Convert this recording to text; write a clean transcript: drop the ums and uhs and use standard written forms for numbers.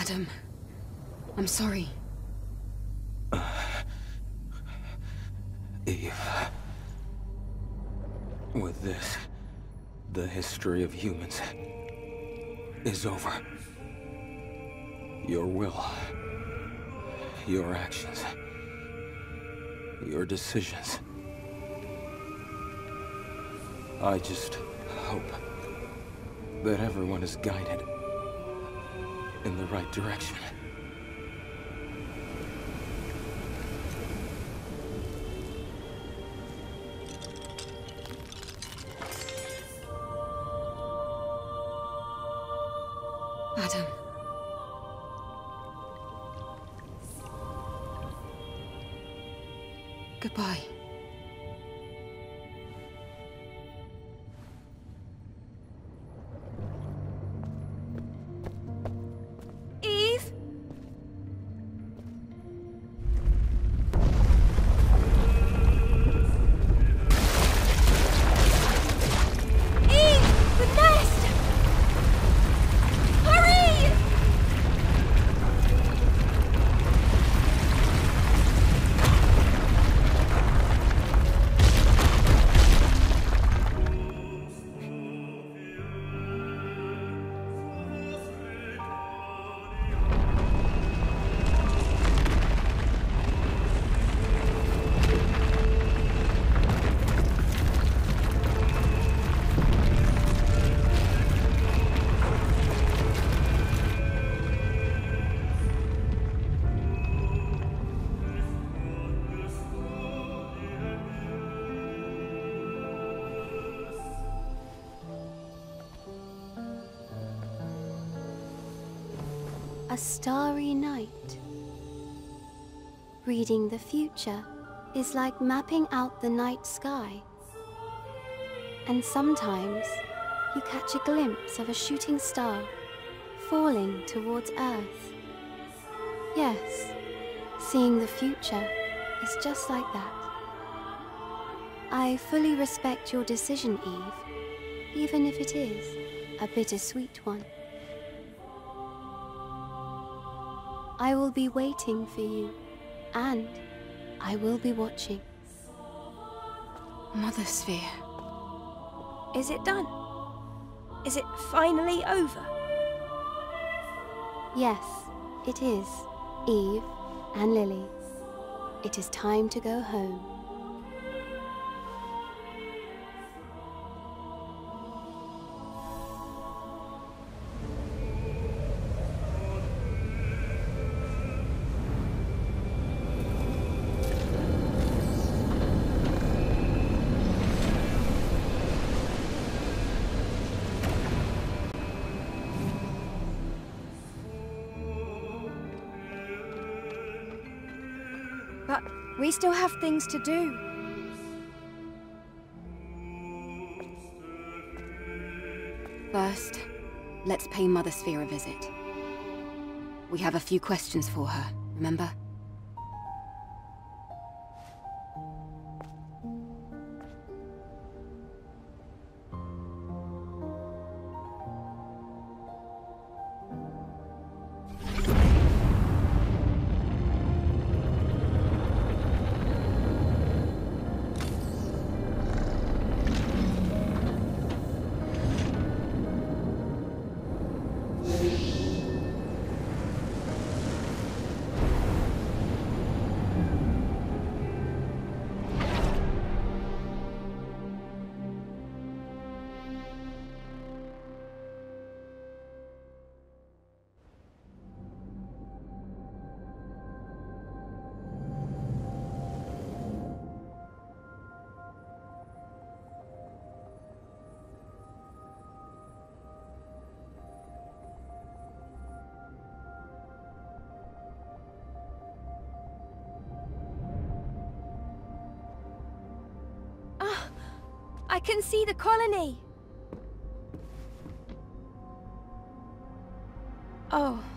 Adam, I'm sorry. Eve. With this, the history of humans is over. Your will, your actions, your decisions. I just hope that everyone is guided in the right direction. Adam. Goodbye. Eve? Eve! The nest! Hurry! A starry night. Reading the future is like mapping out the night sky. And sometimes you catch a glimpse of a shooting star falling towards Earth. Yes, seeing the future is just like that. I fully respect your decision, Eve, even if it is a bittersweet one. I will be waiting for you, and I will be watching. Mother Sphere. Is it done? Is it finally over? Yes, it is, Eve and Lily. It is time to go home. But we still have things to do. First, let's pay Mother Sphere a visit. We have a few questions for her, remember? I can see the colony! Oh.